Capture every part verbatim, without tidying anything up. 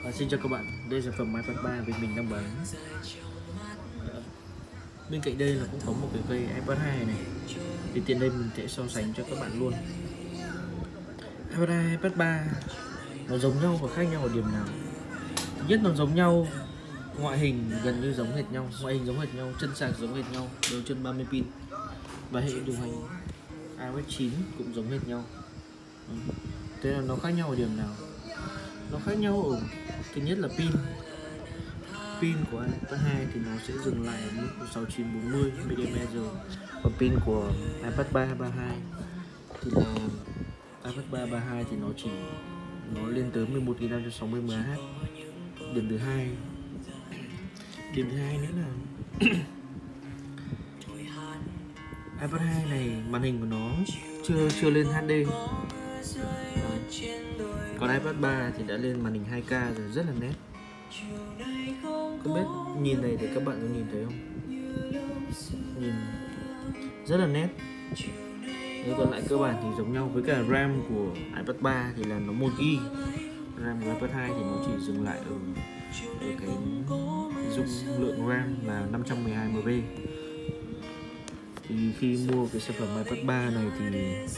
À, xin chào các bạn, đây là sản phẩm iPad ba bên mình đang bán. À, bên cạnh đây là cũng có một cái cây iPad hai này, thì tiện đây mình sẽ so sánh cho các bạn luôn. iPad hai, iPad ba nó giống nhau và khác nhau ở điểm nào? Thứ nhất, nó giống nhau, ngoại hình gần như giống hệt nhau, ngoại hình giống hệt nhau, chân sạc giống hệt nhau, đều chân ba mươi pin, và hệ điều hành iOS chín cũng giống hệt nhau. Thế là nó khác nhau ở điểm nào? Nó khác nhau ở thứ nhất là pin. Pin của iPad hai thì nó sẽ dừng lại ở mức sáu nghìn chín trăm bốn mươi mAh, còn pin của iPad ba ba hai thì là iPad ba ba hai thì nó chỉ nó lên tới mười một nghìn năm trăm sáu mươi mAh. Điểm thứ hai, điểm thứ hai nữa là iPad hai này màn hình của nó chưa chưa lên hát đê. Còn iPad ba thì đã lên màn hình hai K rồi, rất là nét. Không biết nhìn này thì các bạn có nhìn thấy không? Nhìn rất là nét. Nếu còn lại cơ bản thì giống nhau, với cả RAM của iPad ba thì là nó một gi ga bai, RAM của iPad hai thì nó chỉ dừng lại ở, ở cái dung lượng RAM là năm trăm mười hai mê ga bai. Thì khi mua cái sản phẩm iPad ba này thì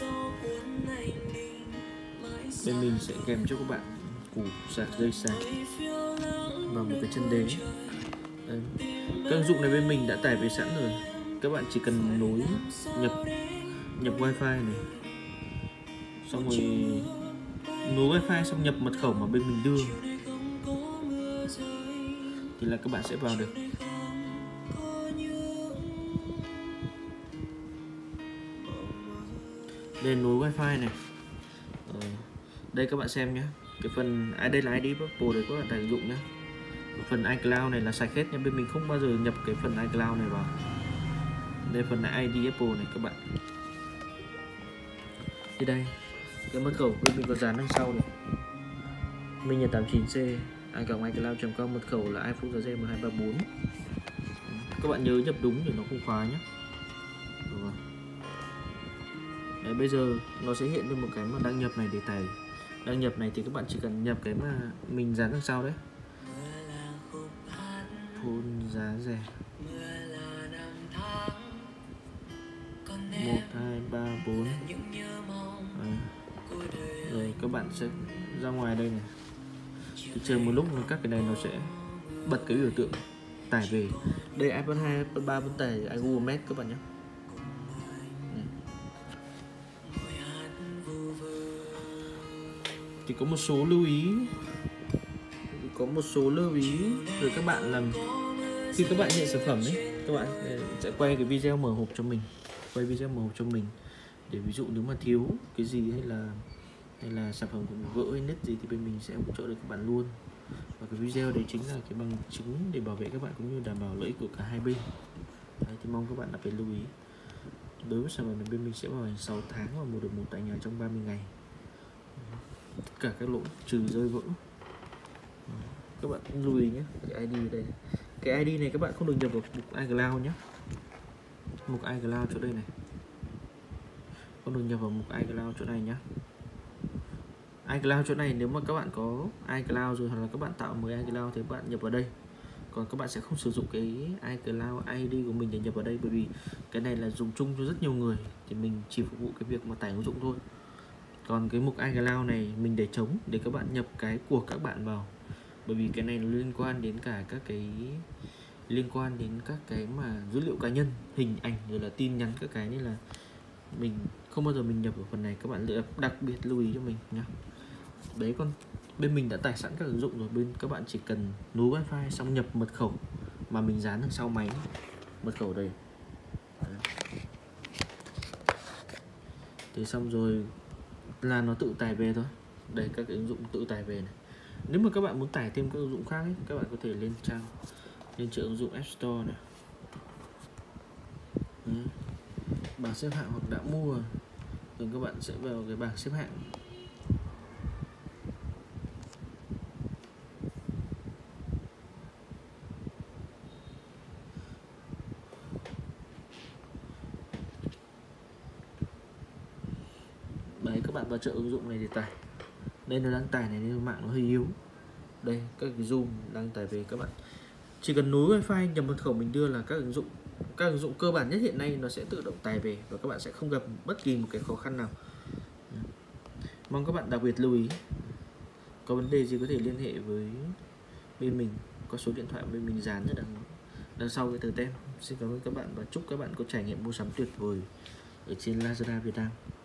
bên mình sẽ kèm cho các bạn củ sạc, dây sạc và một cái chân đế. Đấy. Các ứng dụng này bên mình đã tải về sẵn rồi, các bạn chỉ cần nối nhập nhập wifi này, xong rồi nối wifi xong nhập mật khẩu mà bên mình đưa thì là các bạn sẽ vào được. Đây nối wifi này. Ờ, đây các bạn xem nhé, cái phần à, đây là i đê Apple để các bạn tải ứng dụng nhé. Phần iCloud này là sạch hết nha, bên mình không bao giờ nhập cái phần iCloud này vào. Đây phần i đê Apple này các bạn. Thì đây, cái mật khẩu bên mình có dán đằng sau này, Minh Nhật tám chín C a còng iCloud chấm com, mật khẩu là iPhone giá một hai ba bốn. Các bạn nhớ nhập đúng để nó không khóa nhé. Đúng. Đấy, bây giờ nó sẽ hiện lên một cái mà đăng nhập này để tải. Đăng nhập này thì các bạn chỉ cần nhập cái mà mình dán đằng sau đấy, phone giá rẻ một hai ba bốn. Rồi các bạn sẽ ra ngoài đây này, thì chờ một lúc các cái này nó sẽ bật cái biểu tượng tải về. Đây iPad hai, iPad ba vẫn tải Google Maps các bạn nhé. Thì có một số lưu ý, có một số lưu ý rồi các bạn làm khi các bạn nhận sản phẩm đấy, các bạn sẽ quay cái video mở hộp cho mình, quay video mở hộp cho mình để ví dụ nếu mà thiếu cái gì hay là hay là sản phẩm của vỡ hay nứt gì thì bên mình sẽ hỗ trợ được các bạn luôn. Và cái video đấy chính là cái bằng chứng để bảo vệ các bạn cũng như đảm bảo lợi ích của cả hai bên. Đấy, thì mong các bạn đã phải lưu ý. Đối với sản phẩm này bên mình sẽ bảo hành sáu tháng và mua được một tại nhà trong ba mươi ngày. Tất cả các lỗi trừ rơi vỡ. Các bạn lưu ý nhé, cái i đê đây, cái i đê này các bạn không được nhập vào mục iCloud nhé. Mục iCloud chỗ đây này, không được nhập vào mục iCloud chỗ này nhé. iCloud chỗ này nếu mà các bạn có iCloud rồi hoặc là các bạn tạo mới iCloud thì các bạn nhập vào đây. Còn các bạn sẽ không sử dụng cái iCloud i đê của mình để nhập vào đây, bởi vì cái này là dùng chung cho rất nhiều người, thì mình chỉ phục vụ cái việc mà tải ứng dụng thôi. Còn cái mục iCloud này mình để trống để các bạn nhập cái của các bạn vào, bởi vì cái này nó liên quan đến cả các cái liên quan đến các cái mà dữ liệu cá nhân, hình ảnh rồi là tin nhắn các cái, nên là mình không bao giờ mình nhập ở phần này, các bạn đặc biệt lưu ý cho mình nhé. Đấy, còn bên mình đã tải sẵn các ứng dụng rồi, bên các bạn chỉ cần nối wifi xong nhập mật khẩu mà mình dán đằng sau máy, mật khẩu đây. Đấy. Thế xong rồi là nó tự tải về thôi. Đây, các cái ứng dụng tự tải về này. Nếu mà các bạn muốn tải thêm các ứng dụng khác ấy, các bạn có thể lên trang lên chợ ứng dụng App Store này. Đấy. Bảng xếp hạng hoặc đã mua rồi các bạn sẽ vào cái bảng xếp hạng. Đấy, các bạn vào chợ ứng dụng này để tải. Đây nó đang tải này nên mạng nó hơi yếu. Đây các cái Zoom đang tải về, các bạn chỉ cần nối wifi nhập mật khẩu mình đưa là các ứng dụng các ứng dụng cơ bản nhất hiện nay nó sẽ tự động tải về và các bạn sẽ không gặp bất kỳ một cái khó khăn nào. Mong các bạn đặc biệt lưu ý, có vấn đề gì có thể liên hệ với bên mình có số điện thoại bên mình dán ở đằng đằng sau cái tờ tem. Xin cảm ơn các bạn và chúc các bạn có trải nghiệm mua sắm tuyệt vời ở trên Lazada Việt Nam.